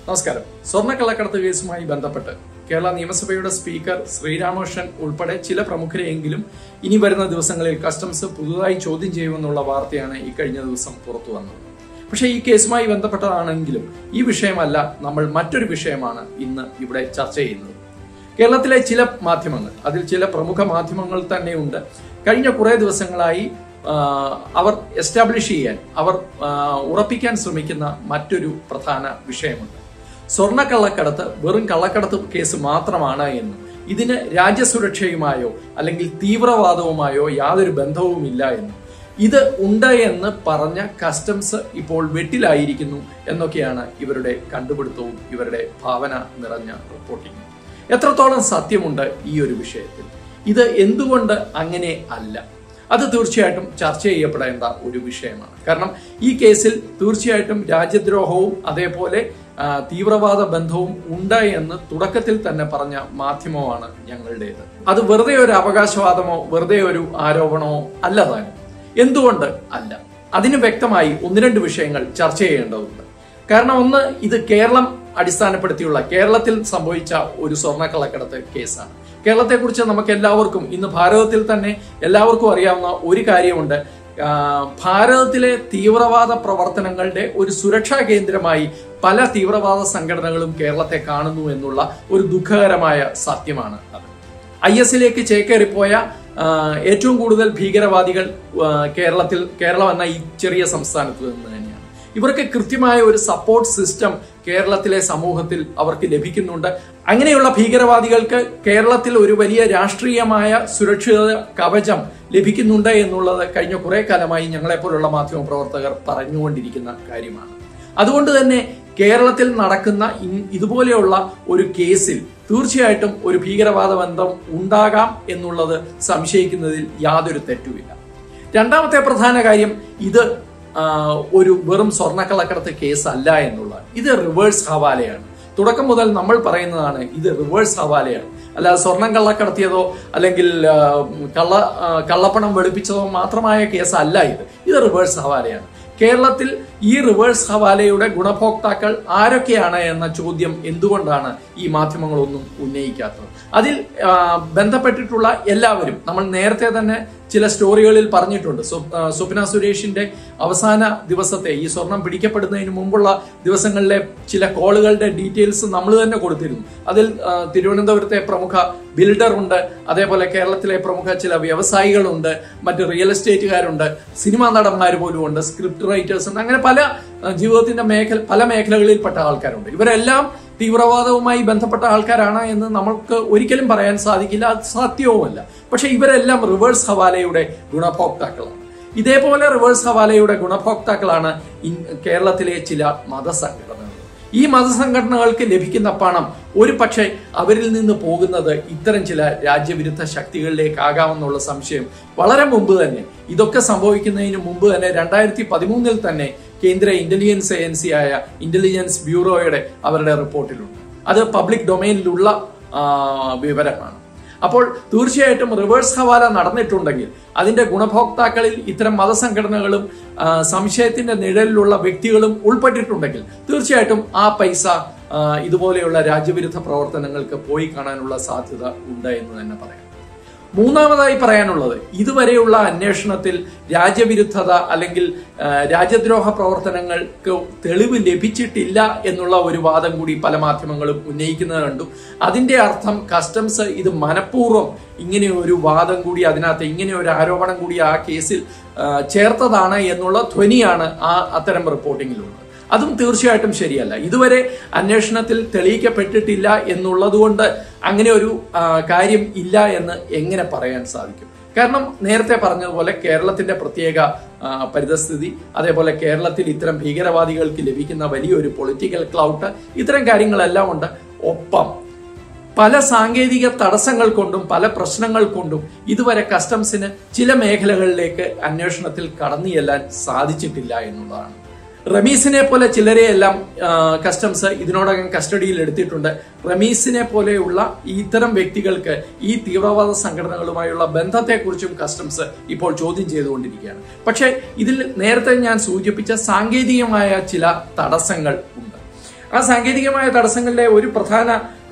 നമസ്കാരം. സ്വർണ്ണക്കള്ളക്കടത്ത് കേസുമായി ബന്ധപ്പെട്ട് കേരള നിയമസഭയുടെ സ്പീക്കർ ശ്രീരാമകൃഷ്ണൻ ഉൾപ്പെടെ ചില പ്രമുഖരെയെങ്കിലും ഇനി വരുന്ന ദിവസങ്ങളിൽ കസ്റ്റംസ് പുതുതായി ചോദ്യം ചെയ്യുമെന്നുള്ള വാർത്തയാണ് ഈ കഴിഞ്ഞ ദിവസം പുറത്തു വന്നത്. പക്ഷേ ഈ കേസുമായി ബന്ധപ്പെട്ടതാണെങ്കിലും ഈ വിഷയമല്ല, നമ്മൾ മറ്റൊരു വിഷയമാണ് ഇന്ന് ഇവിടെ ചർച്ച ചെയ്യുന്നത്. കേരളത്തിലെ ചില മാധ്യമങ്ങൾ, അതിൽ ചില പ്രമുഖ മാധ്യമങ്ങൾ തന്നെയുണ്ട്, കഴിഞ്ഞ കുറെ ദിവസങ്ങളായി അവർ എസ്റ്റാബ്ലിഷ് ചെയ്യാൻ, അവർ ഉറപ്പിക്കാൻ ശ്രമിക്കുന്ന മറ്റൊരു പ്രധാന വിഷയമുണ്ട്. സ്വർണ്ണക്കള്ളക്കടത്ത് വെറും കള്ളക്കടത്ത് കേസ് മാത്രമാണ് എന്നും ഇതിന് രാജ്യസുരക്ഷയുമായോ അല്ലെങ്കിൽ തീവ്രവാദവുമായോ യാതൊരു ബന്ധവുമില്ല എന്നും ഇത് ഉണ്ട് എന്ന് പറഞ്ഞ കസ്റ്റംസ് ഇപ്പോൾ വെട്ടിലായിരിക്കുന്നു എന്നൊക്കെയാണ് ഇവരുടെ കണ്ടുപിടുത്തവും ഇവരുടെ ഭാവന നിറഞ്ഞ റിപ്പോർട്ടിങ്ങും. എത്രത്തോളം സത്യമുണ്ട് ഈ ഒരു വിഷയത്തിൽ? ഇത് എന്തുകൊണ്ട് അങ്ങനെ അല്ല? അത് തീർച്ചയായിട്ടും ചർച്ച ചെയ്യപ്പെടേണ്ട ഒരു വിഷയമാണ്. കാരണം ഈ കേസിൽ തീർച്ചയായിട്ടും രാജ്യദ്രോഹവും അതേപോലെ തീവ്രവാദ ബന്ധവും ഉണ്ട് എന്ന് തുടക്കത്തിൽ തന്നെ പറഞ്ഞ മാധ്യമമാണ് ഞങ്ങളുടേത്. അത് വെറുതെ ഒരു അവകാശവാദമോ വെറുതെ ഒരു ആരോപണമോ അല്ല താനും. എന്തുകൊണ്ട് അല്ല? അതിന് വ്യക്തമായി ഒന്ന് രണ്ട് വിഷയങ്ങൾ ചർച്ച ചെയ്യേണ്ടതുണ്ട്. കാരണം ഒന്ന്, ഇത് കേരളം അടിസ്ഥാനപ്പെടുത്തിയുള്ള കേരളത്തിൽ സംഭവിച്ച ഒരു സ്വർണ്ണക്കള്ളക്കടത്ത് കേസാണ്. കേരളത്തെക്കുറിച്ച് നമുക്ക് എല്ലാവർക്കും, ഇന്ന് ഭാരതത്തിൽ തന്നെ എല്ലാവർക്കും അറിയാവുന്ന ഒരു കാര്യമുണ്ട്. ഭാരതത്തിലെ തീവ്രവാദ പ്രവർത്തനങ്ങളുടെ ഒരു സുരക്ഷാ കേന്ദ്രമായി പല തീവ്രവാദ സംഘടനകളും കേരളത്തെ കാണുന്നു എന്നുള്ള ഒരു ദുഃഖകരമായ സത്യമാണ് അത്. IS ചേക്കേറിപ്പോയ ഏറ്റവും കൂടുതൽ ഭീകരവാദികൾ കേരളം എന്ന ഈ ചെറിയ സംസ്ഥാനത്ത് നിന്ന് തന്നെയാണ്. ഇവർക്ക് കൃത്യമായ ഒരു സപ്പോർട്ട് സിസ്റ്റം കേരളത്തിലെ സമൂഹത്തിൽ അവർക്ക് ലഭിക്കുന്നുണ്ട്. അങ്ങനെയുള്ള ഭീകരവാദികൾക്ക് കേരളത്തിൽ ഒരു വലിയ രാഷ്ട്രീയമായ സുരക്ഷിത കവചം ലഭിക്കുന്നുണ്ട് എന്നുള്ളത് കഴിഞ്ഞ കുറെ കാലമായി ഞങ്ങളെപ്പോലുള്ള മാധ്യമപ്രവർത്തകർ പറഞ്ഞുകൊണ്ടിരിക്കുന്ന കാര്യമാണ്. അതുകൊണ്ട് തന്നെ കേരളത്തിൽ നടക്കുന്ന ഇതുപോലെയുള്ള ഒരു കേസിൽ തീർച്ചയായിട്ടും ഒരു ഭീകരവാദ ബന്ധം ഉണ്ടാകാം എന്നുള്ളത് സംശയിക്കുന്നതിൽ യാതൊരു തെറ്റുമില്ല. രണ്ടാമത്തെ പ്രധാന കാര്യം, ഇത് ഒരു വെറും സ്വർണ്ണക്കള്ളക്കടത്ത് കേസ് അല്ല എന്നുള്ളതാണ്. ഇത് റിവേഴ്സ് ഹവാലയാണ്. തുടക്കം മുതൽ നമ്മൾ പറയുന്നതാണ്, ഇത് റിവേഴ്സ് ഹവാലയാണ്. അല്ലാതെ സ്വർണം കള്ളക്കടത്തിയതോ അല്ലെങ്കിൽ കള്ളപ്പണം വെളുപ്പിച്ചതോ മാത്രമായ കേസല്ല ഇത് റിവേഴ്സ് ഹവാലയാണ്. കേരളത്തിൽ ഈ റിവേഴ്സ് ഹവാലയുടെ ഗുണഭോക്താക്കൾ ആരൊക്കെയാണ് എന്ന ചോദ്യം എന്തുകൊണ്ടാണ് ഈ മാധ്യമങ്ങളൊന്നും ഉന്നയിക്കാത്തത്? അതിൽ ബന്ധപ്പെട്ടിട്ടുള്ള എല്ലാവരും നമ്മൾ നേരത്തെ തന്നെ ചില സ്റ്റോറികളിൽ പറഞ്ഞിട്ടുണ്ട്. സ്വപ്ന സുരേഷിന്റെ അവസാന ദിവസത്തെ, ഈ സ്വർണം പിടിക്കപ്പെടുന്നതിന് മുമ്പുള്ള ദിവസങ്ങളിലെ ചില കോളുകളുടെ ഡീറ്റെയിൽസ് നമ്മൾ തന്നെ കൊടുത്തിരുന്നു. അതിൽ തിരുവനന്തപുരത്തെ പ്രമുഖ ബിൽഡർ ഉണ്ട്, അതേപോലെ കേരളത്തിലെ പ്രമുഖ ചില വ്യവസായികളുണ്ട്, മറ്റ് റിയൽ എസ്റ്റേറ്റുകാരുണ്ട്, സിനിമാ നടന്മാർ പോലും ഉണ്ട്, സ്ക്രിപ്റ്റ് റൈറ്റേഴ്സ് ഉണ്ട്, അങ്ങനെ പല ജീവിതത്തിന്റെ പല മേഖലകളിൽപ്പെട്ട ആൾക്കാരുണ്ട്. ഇവരെല്ലാം തീവ്രവാദവുമായി ബന്ധപ്പെട്ട ആൾക്കാരാണ് എന്ന് നമുക്ക് ഒരിക്കലും പറയാൻ സാധിക്കില്ല, അത് സത്യവുമല്ല. പക്ഷെ ഇവരെല്ലാം റിവേഴ്സ് ഹവാലയുടെ ഗുണഭോക്താക്കളാണ്. ഇതേപോലെ റിവേഴ്സ് ഹവാലയുടെ ഗുണഭോക്താക്കളാണ് കേരളത്തിലെ ചില മതസംഘടനകൾ. ഈ മതസംഘടനകൾക്ക് ലഭിക്കുന്ന പണം ഒരു പക്ഷേ അവരിൽ നിന്ന് പോകുന്നത് ഇത്തരം ചില രാജ്യവിരുദ്ധ ശക്തികളിലേക്കാകാമെന്നുള്ള സംശയം വളരെ മുമ്പ് തന്നെ, ഇതൊക്കെ സംഭവിക്കുന്നതിന് മുമ്പ് തന്നെ 2013 തന്നെ കേന്ദ്ര ഇന്റലിജൻസ് ഏജൻസിയായ ഇന്റലിജൻസ് ബ്യൂറോയുടെ അവരുടെ റിപ്പോർട്ടിലുണ്ട്. അത് പബ്ലിക് ഡൊമൈനിലുള്ള വിവരമാണ്. അപ്പോൾ തീർച്ചയായിട്ടും റിവേഴ്സ് ഹവാല നടന്നിട്ടുണ്ടെങ്കിൽ അതിന്റെ ഗുണഭോക്താക്കളിൽ ഇത്തരം മതസംഘടനകളും സംശയത്തിന്റെ നിഴലിലുള്ള വ്യക്തികളും ഉൾപ്പെട്ടിട്ടുണ്ടെങ്കിൽ തീർച്ചയായിട്ടും ആ പൈസ ഇതുപോലെയുള്ള രാജ്യവിരുദ്ധ പ്രവർത്തനങ്ങൾക്ക് പോയി കാണാനുള്ള സാധ്യത ഉണ്ട് എന്ന് തന്നെ പറയാം. മൂന്നാമതായി പറയാനുള്ളത്, ഇതുവരെയുള്ള അന്വേഷണത്തിൽ രാജ്യവിരുദ്ധത അല്ലെങ്കിൽ രാജ്യദ്രോഹ പ്രവർത്തനങ്ങൾക്ക് തെളിവ് ലഭിച്ചിട്ടില്ല എന്നുള്ള ഒരു വാദം കൂടി പല മാധ്യമങ്ങളും ഉന്നയിക്കുന്നത് കണ്ടു. അതിന്റെ അർത്ഥം കസ്റ്റംസ് ഇത് മനഃപൂർവ്വം ഇങ്ങനെ ഒരു വാദം കൂടി, അതിനകത്ത് ഇങ്ങനെ ഒരു ആരോപണം കൂടി ആ കേസിൽ ചേർത്തതാണ് എന്നുള്ള ധ്വനിയാണ് അത്തരം റിപ്പോർട്ടിങ്ങിലുള്ളത്. അതും തീർച്ചയായിട്ടും ശരിയല്ല. ഇതുവരെ അന്വേഷണത്തിൽ തെളിയിക്കപ്പെട്ടിട്ടില്ല എന്നുള്ളതുകൊണ്ട് അങ്ങനെ ഒരു കാര്യം ഇല്ല എന്ന് എങ്ങനെ പറയാൻ സാധിക്കും? കാരണം നേരത്തെ പറഞ്ഞതുപോലെ കേരളത്തിന്റെ പ്രത്യേക പരിതസ്ഥിതി, അതേപോലെ കേരളത്തിൽ ഇത്തരം ഭീകരവാദികൾക്ക് ലഭിക്കുന്ന വലിയൊരു പൊളിറ്റിക്കൽ ക്ലൗട്ട്, ഇത്തരം കാര്യങ്ങളെല്ലാം ഉണ്ട്. ഒപ്പം പല സാങ്കേതിക തടസ്സങ്ങൾ കൊണ്ടും പല പ്രശ്നങ്ങൾ കൊണ്ടും ഇതുവരെ കസ്റ്റംസിന് ചില മേഖലകളിലേക്ക് അന്വേഷണത്തിൽ കടന്നു ചെല്ലാൻ സാധിച്ചിട്ടില്ല എന്നുള്ളതാണ്. റമീസിനെ പോലെ ചിലരെയെല്ലാം കസ്റ്റംസ് ഇതിനോടകം കസ്റ്റഡിയിൽ എടുത്തിട്ടുണ്ട്. റമീസിനെ പോലെയുള്ള ഇത്തരം വ്യക്തികൾക്ക് ഈ തീവ്രവാദ സംഘടനകളുമായുള്ള ബന്ധത്തെക്കുറിച്ചും കസ്റ്റംസ് ഇപ്പോൾ ചോദ്യം ചെയ്തുകൊണ്ടിരിക്കുകയാണ്. പക്ഷേ ഇതിൽ നേരത്തെ ഞാൻ സൂചിപ്പിച്ച സാങ്കേതികമായ ചില തടസ്സങ്ങൾ ഉണ്ട്. ആ സാങ്കേതികമായ തടസ്സങ്ങളിലെ ഒരു പ്രധാന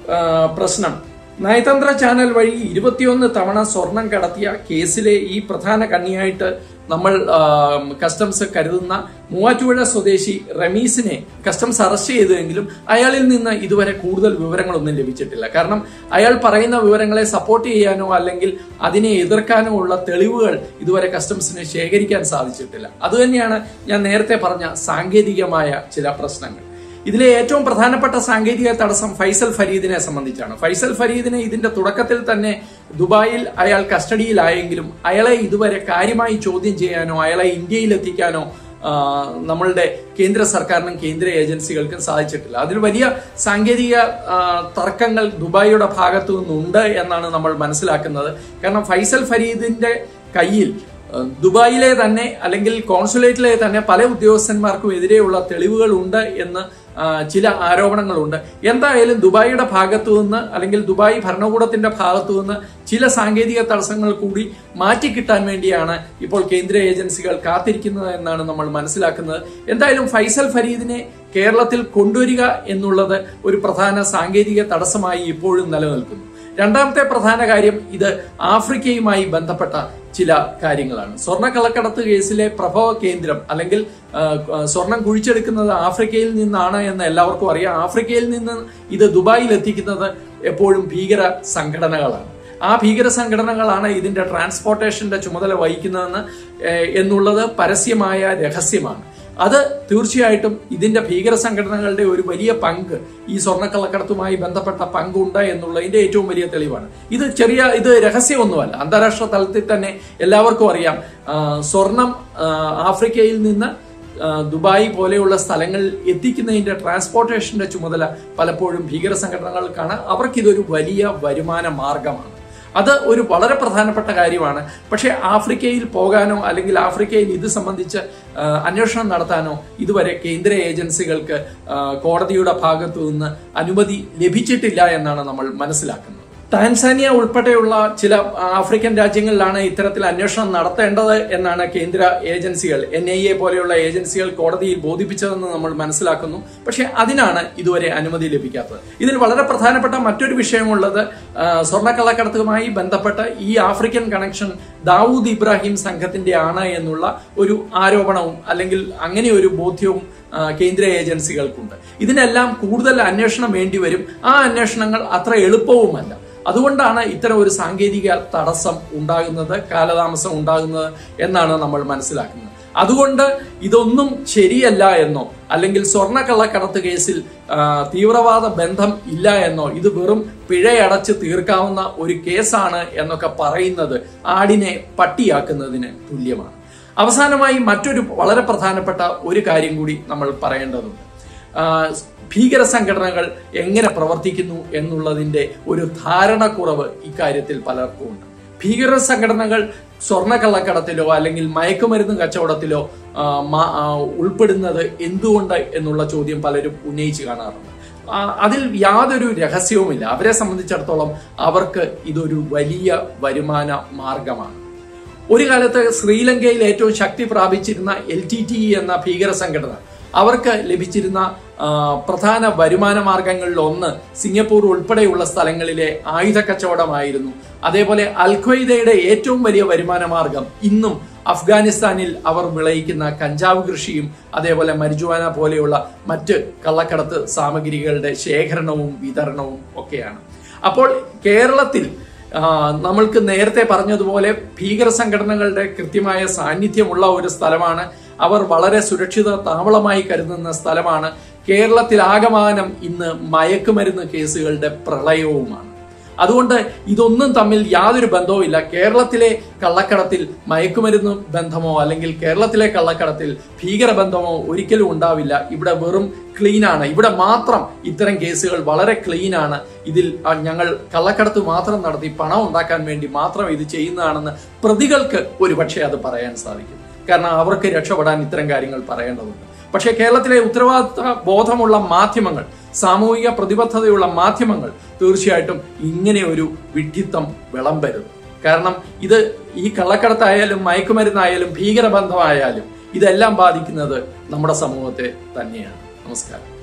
പ്രശ്നം നയതന്ത്ര ചാനൽ വഴി 21 തവണ സ്വർണം കടത്തിയ കേസിലെ ഈ പ്രധാന കണ്ണിയായിട്ട് നമ്മൾ കസ്റ്റംസ് കരുതുന്ന മൂവാറ്റുപുഴ സ്വദേശി റമീസിനെ കസ്റ്റംസ് അറസ്റ്റ് ചെയ്തെങ്കിലും അയാളിൽ നിന്ന് ഇതുവരെ കൂടുതൽ വിവരങ്ങളൊന്നും ലഭിച്ചിട്ടില്ല. കാരണം അയാൾ പറയുന്ന വിവരങ്ങളെ സപ്പോർട്ട് ചെയ്യാനോ അല്ലെങ്കിൽ അതിനെ എതിർക്കാനോ ഉള്ള തെളിവുകൾ ഇതുവരെ കസ്റ്റംസിന് ശേഖരിക്കാൻ സാധിച്ചിട്ടില്ല. അതുതന്നെയാണ് ഞാൻ നേരത്തെ പറഞ്ഞ സാങ്കേതികമായ ചില പ്രശ്നങ്ങൾ. ഇതിലെ ഏറ്റവും പ്രധാനപ്പെട്ട സാങ്കേതിക തടസ്സം ഫൈസൽ ഫരീദിനെ സംബന്ധിച്ചാണ്. ഫൈസൽ ഫരീദിനെ ഇതിന്റെ തുടക്കത്തിൽ തന്നെ ദുബായിൽ അയാൾ കസ്റ്റഡിയിലായെങ്കിലും അയാളെ ഇതുവരെ കാര്യമായി ചോദ്യം ചെയ്യാനോ അയാളെ ഇന്ത്യയിൽ എത്തിക്കാനോ നമ്മളുടെ കേന്ദ്ര സർക്കാരിനും കേന്ദ്ര ഏജൻസികൾക്കും സാധിച്ചിട്ടില്ല. അതിൽ വലിയ സാങ്കേതിക തർക്കങ്ങൾ ദുബായിയുടെ ഭാഗത്തു നിന്നുണ്ട് എന്നാണ് നമ്മൾ മനസ്സിലാക്കുന്നത്. കാരണം ഫൈസൽ ഫരീദിന്റെ കയ്യിൽ ദുബായിലെ തന്നെ അല്ലെങ്കിൽ കോൺസുലേറ്റിലെ തന്നെ പല ഉദ്യോഗസ്ഥന്മാർക്കും എതിരെയുള്ള തെളിവുകൾ ഉണ്ട് എന്ന് ചില ആരോപണങ്ങളുണ്ട്. എന്തായാലും ദുബായിയുടെ ഭാഗത്തു നിന്ന് അല്ലെങ്കിൽ ദുബായ് ഭരണകൂടത്തിന്റെ ഭാഗത്തു നിന്ന് ചില സാങ്കേതിക തടസ്സങ്ങൾ കൂടി മാറ്റിക്കിട്ടാൻ വേണ്ടിയാണ് ഇപ്പോൾ കേന്ദ്ര ഏജൻസികൾ കാത്തിരിക്കുന്നത് എന്നാണ് നമ്മൾ മനസ്സിലാക്കുന്നത്. എന്തായാലും ഫൈസൽ ഫരീദിനെ കേരളത്തിൽ കൊണ്ടുവരിക എന്നുള്ളത് ഒരു പ്രധാന സാങ്കേതിക തടസ്സമായി ഇപ്പോഴും നിലനിൽക്കുന്നു. രണ്ടാമത്തെ പ്രധാന കാര്യം ഇത് ആഫ്രിക്കയുമായി ബന്ധപ്പെട്ട ചില കാര്യങ്ങളാണ്. സ്വർണ്ണക്കള്ളക്കടത്ത് കേസിലെ പ്രഭവ കേന്ദ്രം അല്ലെങ്കിൽ സ്വർണം കുഴിച്ചെടുക്കുന്നത് ആഫ്രിക്കയിൽ നിന്നാണ് എന്ന് എല്ലാവർക്കും അറിയാം. ആഫ്രിക്കയിൽ നിന്ന് ഇത് ദുബായിൽ എത്തിക്കുന്നത് എപ്പോഴും ഭീകര സംഘടനകളാണ്. ആ ഭീകര സംഘടനകളാണ് ഇതിന്റെ ട്രാൻസ്പോർട്ടേഷന്റെ ചുമതല വഹിക്കുന്നതെന്ന് എന്നുള്ളത് പരസ്യമായ രഹസ്യമാണ്. അത് തീർച്ചയായിട്ടും ഇതിന്റെ ഭീകര സംഘടനകളുടെ ഒരു വലിയ പങ്ക് ഈ സ്വർണ്ണക്കള്ളക്കടത്തുമായി ബന്ധപ്പെട്ട പങ്കുണ്ട് എന്നുള്ളതിന്റെ ഏറ്റവും വലിയ തെളിവാണ്. ഇത് രഹസ്യമൊന്നുമല്ല. അന്താരാഷ്ട്ര തലത്തിൽ തന്നെ എല്ലാവർക്കും അറിയാം. സ്വർണം ആഫ്രിക്കയിൽ നിന്ന് ദുബായ് പോലെയുള്ള സ്ഥലങ്ങളിൽ എത്തിക്കുന്നതിന്റെ ട്രാൻസ്പോർട്ടേഷന്റെ ചുമതല പലപ്പോഴും ഭീകര സംഘടനകൾക്കാണ്. അവർക്കിതൊരു വലിയ വരുമാന മാർഗമാണ്. അത് ഒരു വളരെ പ്രധാനപ്പെട്ട കാര്യമാണ്. പക്ഷെ ആഫ്രിക്കയിൽ പോകാനോ അല്ലെങ്കിൽ ആഫ്രിക്കയിൽ ഇത് സംബന്ധിച്ച് അന്വേഷണം നടത്താനോ ഇതുവരെ കേന്ദ്ര ഏജൻസികൾക്ക് കോടതിയുടെ ഭാഗത്തു നിന്ന് അനുമതി ലഭിച്ചിട്ടില്ല എന്നാണ് നമ്മൾ മനസ്സിലാക്കുന്നത്. ടാൻസാനിയ ഉൾപ്പെടെയുള്ള ചില ആഫ്രിക്കൻ രാജ്യങ്ങളിലാണ് ഇത്തരത്തിൽ അന്വേഷണം നടത്തേണ്ടത് എന്നാണ് കേന്ദ്ര ഏജൻസികൾ NIA പോലെയുള്ള ഏജൻസികൾ കോടതിയിൽ ബോധിപ്പിച്ചതെന്ന് നമ്മൾ മനസ്സിലാക്കുന്നു. പക്ഷെ അതിനാണ് ഇതുവരെ അനുമതി ലഭിക്കാത്തത്. ഇതിൽ വളരെ പ്രധാനപ്പെട്ട മറ്റൊരു വിഷയമുള്ളത് സ്വർണ്ണക്കള്ളക്കടത്തുമായി ബന്ധപ്പെട്ട ഈ ആഫ്രിക്കൻ കണക്ഷൻ ദാവൂദ് ഇബ്രാഹിം സംഘത്തിന്റെ ആണ് എന്നുള്ള ഒരു ആരോപണവും അല്ലെങ്കിൽ അങ്ങനെ ഒരു ബോധ്യവും കേന്ദ്ര ഏജൻസികൾക്കുണ്ട്. ഇതിനെല്ലാം കൂടുതൽ അന്വേഷണം വേണ്ടിവരും. ആ അന്വേഷണങ്ങൾ അത്ര എളുപ്പവുമല്ല. അതുകൊണ്ടാണ് ഇത്തരം ഒരു സാങ്കേതിക തടസ്സം ഉണ്ടാകുന്നത്, കാലതാമസം ഉണ്ടാകുന്നത് എന്നാണ് നമ്മൾ മനസ്സിലാക്കുന്നത്. അതുകൊണ്ട് ഇതൊന്നും ശരിയല്ല എന്നോ അല്ലെങ്കിൽ സ്വർണ്ണക്കള്ളക്കടത്ത് കേസിൽ തീവ്രവാദ ബന്ധം ഇല്ല എന്നോ ഇത് വെറും പിഴയടച്ച് തീർക്കാവുന്ന ഒരു കേസാണ് എന്നൊക്കെ പറയുന്നത് ആടിനെ പട്ടിയാക്കുന്നതിന് തുല്യമാണ്. അവസാനമായി മറ്റൊരു വളരെ പ്രധാനപ്പെട്ട ഒരു കാര്യം കൂടി നമ്മൾ പറയേണ്ടതുണ്ട്. ഭീകര സംഘടനകൾ എങ്ങനെ പ്രവർത്തിക്കുന്നു എന്നുള്ളതിന്റെ ഒരു ധാരണക്കുറവ് ഇക്കാര്യത്തിൽ പലർക്കും ഉണ്ട്. ഭീകര സംഘടനകൾ സ്വർണ്ണക്കള്ളക്കടത്തിലോ അല്ലെങ്കിൽ മയക്കുമരുന്ന് കച്ചവടത്തിലോ ഉൾപ്പെടുന്നത് എന്തുകൊണ്ട് എന്നുള്ള ചോദ്യം പലരും ഉന്നയിച്ചു കാണാറുണ്ട്. അതിൽ യാതൊരു രഹസ്യവുമില്ല. അവരെ സംബന്ധിച്ചിടത്തോളം അവർക്ക് ഇതൊരു വലിയ വരുമാന മാർഗമാണ്. ഒരു കാലത്ത് ശ്രീലങ്കയിൽ ഏറ്റവും ശക്തി പ്രാപിച്ചിരുന്ന LTTE എന്ന ഭീകര സംഘടന അവർക്ക് ലഭിച്ചിരുന്ന പ്രധാന വരുമാന മാർഗങ്ങളിൽ ഒന്ന് സിംഗപ്പൂർ ഉൾപ്പെടെയുള്ള സ്ഥലങ്ങളിലെ ആയുധ കച്ചവടമായിരുന്നു. അതേപോലെ അൽഖ്വയ്ദയുടെ ഏറ്റവും വലിയ വരുമാന മാർഗം ഇന്നും അഫ്ഗാനിസ്ഥാനിൽ അവർ വിളയിക്കുന്ന കഞ്ചാവ് കൃഷിയും അതേപോലെ മരിജുവാന പോലെയുള്ള മറ്റ് കള്ളക്കടത്ത് സാമഗ്രികളുടെ ശേഖരണവും വിതരണവും ഒക്കെയാണ്. അപ്പോൾ കേരളത്തിൽ നമ്മൾക്ക് നേരത്തെ പറഞ്ഞതുപോലെ ഭീകര സംഘടനകളുടെ കൃത്യമായ സാന്നിധ്യമുള്ള ഒരു സ്ഥലമാണ്. അവർ വളരെ സുരക്ഷിത താവളമായി കരുതുന്ന സ്ഥലമാണ്. കേരളത്തിലാകമാനം ഇന്ന് മയക്കുമരുന്ന് കേസുകളുടെ പ്രളയവുമാണ്. അതുകൊണ്ട് ഇതൊന്നും തമ്മിൽ യാതൊരു ബന്ധവുമില്ല. കേരളത്തിലെ കള്ളക്കടത്തിൽ മയക്കുമരുന്ന് ബന്ധമോ അല്ലെങ്കിൽ കേരളത്തിലെ കള്ളക്കടത്തിൽ ഭീകരബന്ധമോ ഒരിക്കലും ഉണ്ടാവില്ല. ഇവിടെ വെറും ക്ലീനാണ്. ഇവിടെ മാത്രം ഇത്തരം കേസുകൾ വളരെ ക്ലീനാണ്. ഇതിൽ ഞങ്ങൾ കള്ളക്കടത്ത് മാത്രം നടത്തി പണം ഉണ്ടാക്കാൻ വേണ്ടി മാത്രം ഇത് ചെയ്യുന്നതാണെന്ന് പ്രതികൾക്ക് ഒരുപക്ഷെ അത് പറയാൻ സാധിക്കും. കാരണം അവർക്ക് രക്ഷപ്പെടാൻ ഇത്തരം കാര്യങ്ങൾ പറയേണ്ടതുണ്ട്. പക്ഷേ കേരളത്തിലെ ഉത്തരവാദിത്ത ബോധമുള്ള മാധ്യമങ്ങൾ, സാമൂഹിക പ്രതിബദ്ധതയുള്ള മാധ്യമങ്ങൾ തീർച്ചയായിട്ടും ഇങ്ങനെ ഒരു വിഡ്ഢിത്തം വിളമ്പരുത്. കാരണം ഇത് ഈ കള്ളക്കടത്തായാലും മയക്കുമരുന്നായാലും ഭീകരബന്ധമായാലും ഇതെല്ലാം ബാധിക്കുന്നത് നമ്മുടെ സമൂഹത്തെ തന്നെയാണ്. നമസ്കാരം.